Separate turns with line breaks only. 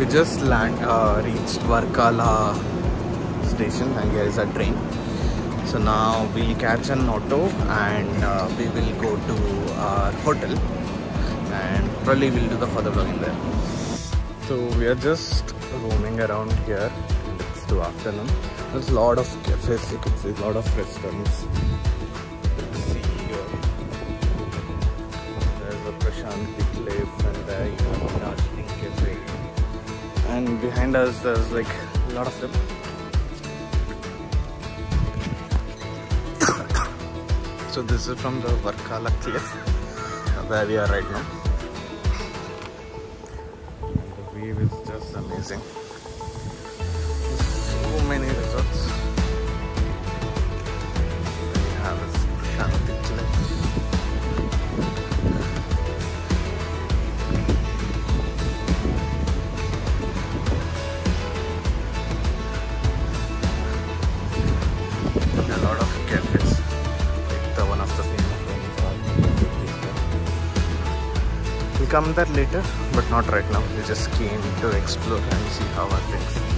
We just reached Varkala station and here is our train. So now we'll catch an auto and we will go to our hotel and probably we'll do the further vlogging there. So we are just roaming around here. It's 2 afternoon. There's a lot of cafes, you can see a lot of restaurants. Let's see here. There's a Prashanti Cliff and there you have a Darjeeling Cafe. And behind us there's like a lot of them. So this is from the Varkala Cliff where we are right now. The view is just amazing. So many resorts. Then you have this Prashanti Cliff. A lot of cafes. Like the one of the famous ones. We'll come there later, but not right now. We just came to explore and see how our things.